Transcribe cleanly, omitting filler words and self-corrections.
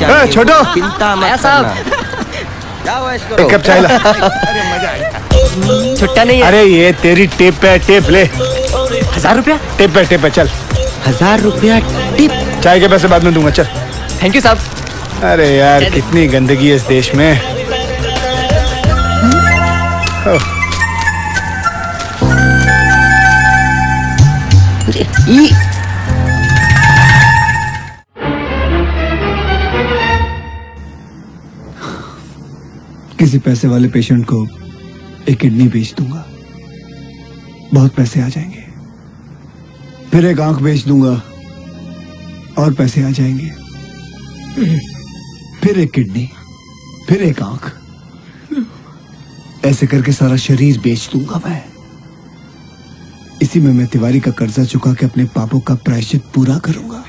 जाएंगे, छोटो चिंता मत करना। एक कप चाय ला। छुट्टा नहीं है। अरे ये तेरी टिप है, टिप ले। 1000 रुपया? टिप है चल। 1000 रुपया टिप? चाय के पैसे बाद में दूंगा, चल। थैंक यू साहब। अरे यार कितनी गंदगी है इस देश में। किसी पैसे वाले पेशेंट को एक किडनी बेच दूंगा, बहुत पैसे आ जाएंगे। फिर एक आंख बेच दूंगा और पैसे आ जाएंगे। फिर एक किडनी, फिर एक आंख, ऐसे करके सारा शरीर बेच दूंगा मैं। इसी में मैं तिवारी का कर्जा चुका के अपने पापों का प्रायश्चित पूरा करूंगा।